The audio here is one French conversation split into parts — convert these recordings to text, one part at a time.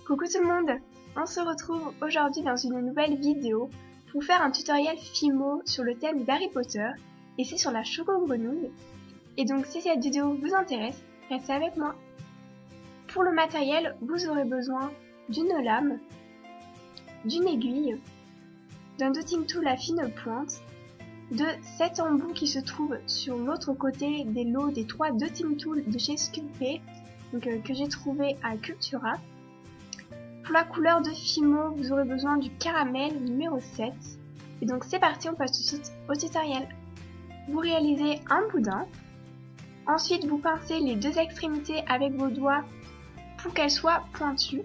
Coucou tout le monde, on se retrouve aujourd'hui dans une nouvelle vidéo pour faire un tutoriel Fimo sur le thème d'Harry Potter et c'est sur la choco-grenouille. Et donc si cette vidéo vous intéresse, restez avec moi. Pour le matériel, vous aurez besoin d'une lame, d'une aiguille, d'un dotting tool à fine pointe, de 7 embouts qui se trouvent sur l'autre côté des lots des 3 dotting tools de chez Sculpey, que j'ai trouvé à Cultura. Pour la couleur de Fimo, vous aurez besoin du caramel numéro 7. Et donc c'est parti, on passe tout de suite au tutoriel. Vous réalisez un boudin. Ensuite, vous pincez les deux extrémités avec vos doigts pour qu'elles soient pointues.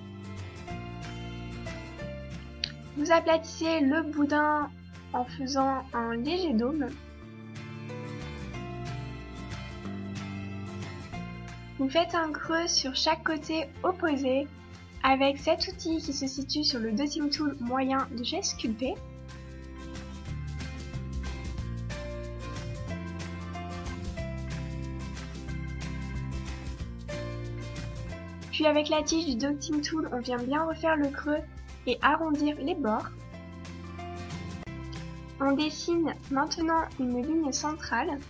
Vous aplatissez le boudin en faisant un léger dôme. Vous faites un creux sur chaque côté opposé avec cet outil qui se situe sur le dotting tool moyen de chez Sculpey. Puis avec la tige du dotting tool, on vient bien refaire le creux et arrondir les bords. On dessine maintenant une ligne centrale.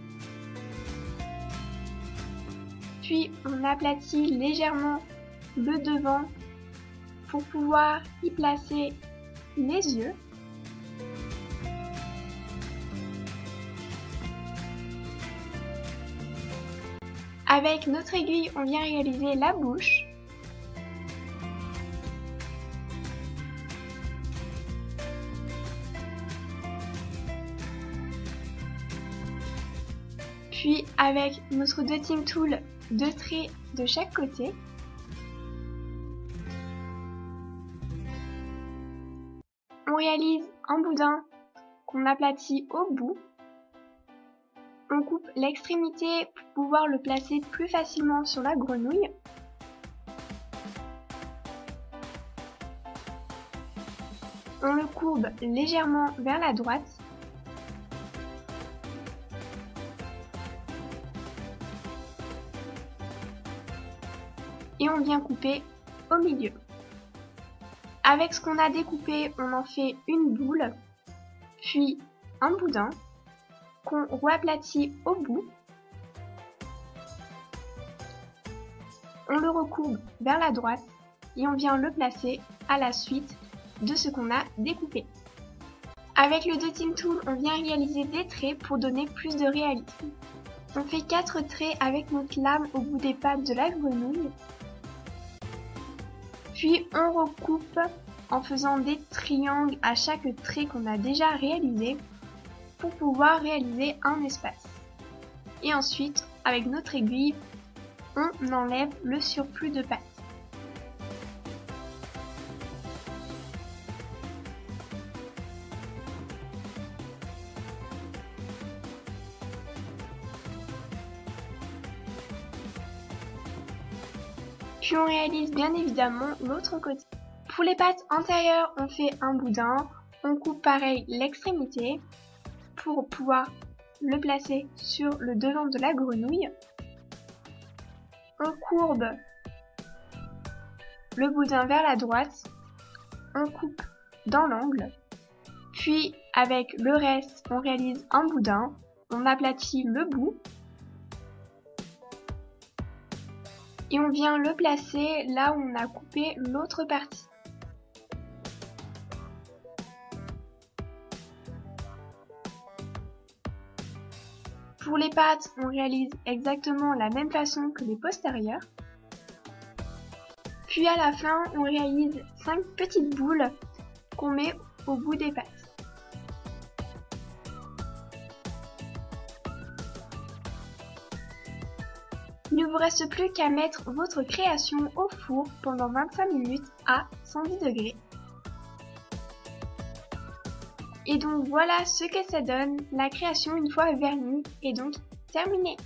Puis on aplatit légèrement le devant pour pouvoir y placer les yeux. Avec notre aiguille, on vient réaliser la bouche. Puis avec notre dotting tool, 2 traits de chaque côté. On réalise un boudin qu'on aplatit au bout. On coupe l'extrémité pour pouvoir le placer plus facilement sur la grenouille. On le courbe légèrement vers la droite. Et on vient couper au milieu. Avec ce qu'on a découpé, on en fait une boule, puis un boudin qu'on reaplatit au bout. On le recourbe vers la droite et on vient le placer à la suite de ce qu'on a découpé. Avec le dotting tool, on vient réaliser des traits pour donner plus de réalisme. On fait 4 traits avec notre lame au bout des pattes de la grenouille. Puis on recoupe en faisant des triangles à chaque trait qu'on a déjà réalisé pour pouvoir réaliser un espace. Et ensuite, avec notre aiguille, on enlève le surplus de pattes. Puis on réalise bien évidemment l'autre côté. Pour les pattes antérieures, on fait un boudin, on coupe pareil l'extrémité pour pouvoir le placer sur le devant de la grenouille. On courbe le boudin vers la droite, on coupe dans l'angle, puis avec le reste, on réalise un boudin, on aplatit le bout. Et on vient le placer là où on a coupé l'autre partie. Pour les pattes, on réalise exactement la même façon que les postérieures. Puis à la fin, on réalise 5 petites boules qu'on met au bout des pattes. Il ne vous reste plus qu'à mettre votre création au four pendant 25 minutes à 110 degrés. Et donc voilà ce que ça donne, la création une fois vernie est donc terminée.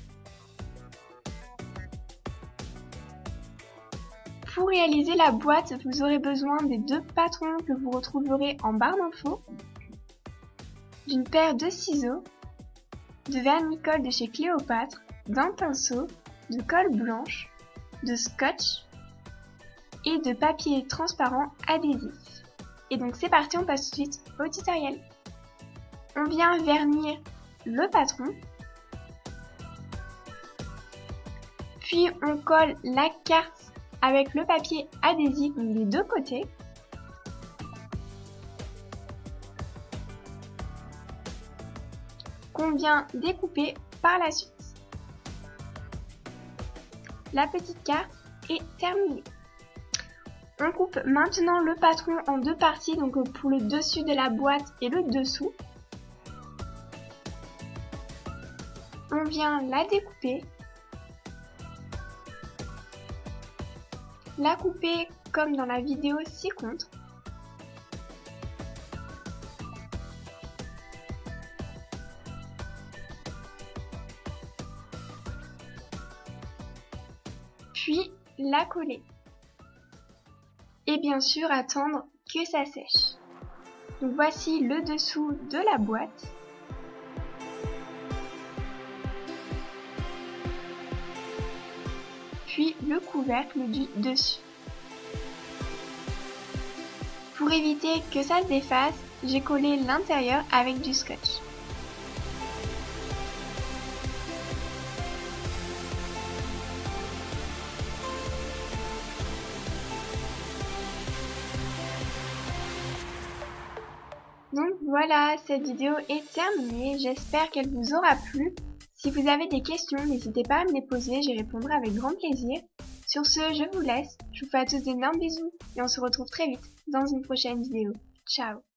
Pour réaliser la boîte, vous aurez besoin des 2 patrons que vous retrouverez en barre d'infos, d'une paire de ciseaux, de vernis-colle de chez Cléopâtre, d'un pinceau, de colle blanche, de scotch et de papier transparent adhésif. Et donc c'est parti, on passe tout de suite au tutoriel. On vient vernir le patron, puis on colle la carte avec le papier adhésif des deux côtés. Qu'on vient découper par la suite. La petite carte est terminée. On coupe maintenant le patron en deux parties, donc pour le dessus de la boîte et le dessous. On vient la découper. La couper comme dans la vidéo ci-contre. Puis la coller. Et bien sûr attendre que ça sèche. Donc voici le dessous de la boîte. Puis le couvercle du dessus. Pour éviter que ça se défasse, j'ai collé l'intérieur avec du scotch. Donc voilà, cette vidéo est terminée, j'espère qu'elle vous aura plu. Si vous avez des questions, n'hésitez pas à me les poser, j'y répondrai avec grand plaisir. Sur ce, je vous laisse, je vous fais à tous d'énormes bisous et on se retrouve très vite dans une prochaine vidéo. Ciao!